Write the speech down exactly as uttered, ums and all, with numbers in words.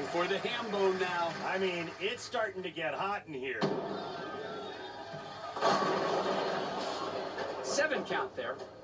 for the ham bone now. I mean, it's starting to get hot in here. Seven count there.